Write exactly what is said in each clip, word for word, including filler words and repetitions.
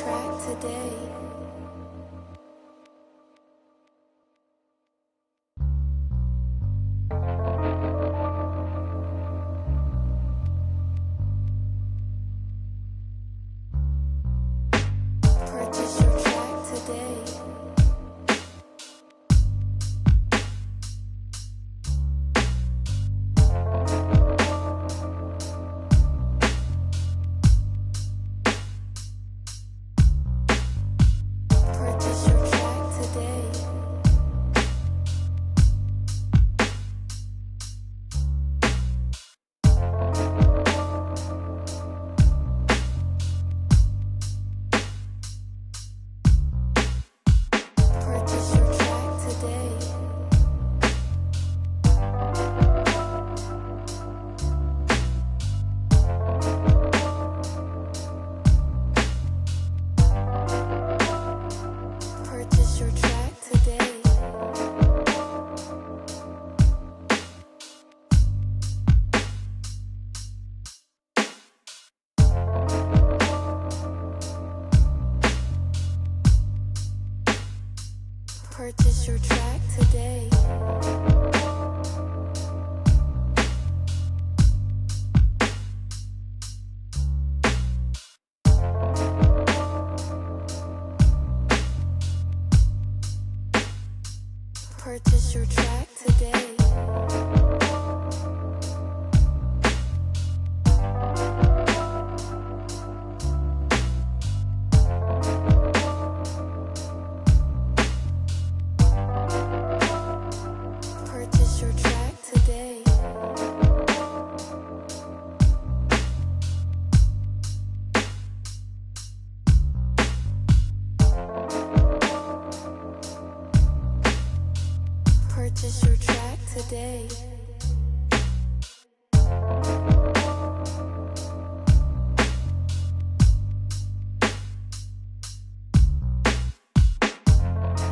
track today. Purchase your track today. Purchase your track today. Purchase your track today. Purchase your track today. Purchase your track today. Purchase your track today. Purchase your track today. Purchase your track today.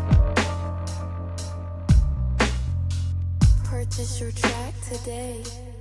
Purchase your track today.